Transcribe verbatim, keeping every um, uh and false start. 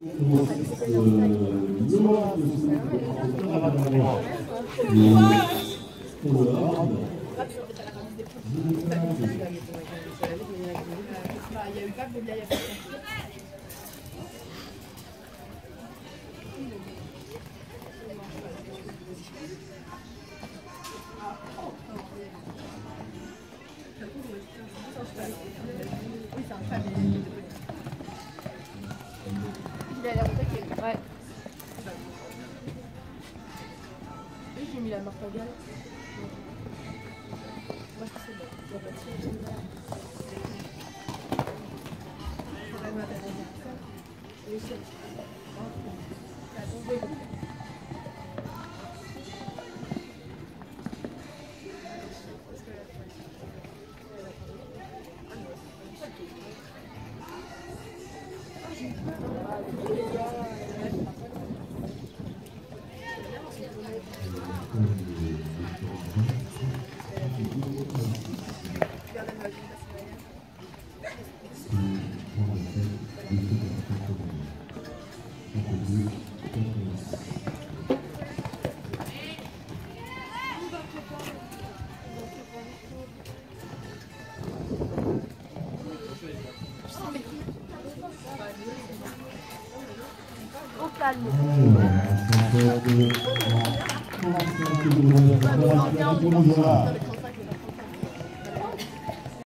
Il a l'air au taquet. Ouais. Oui, j'ai mis la marque à gale. Moi, je pense que c'est bon. Je vois pas de soucis. Oui, c'est bon. Ça a tombé. Au calme.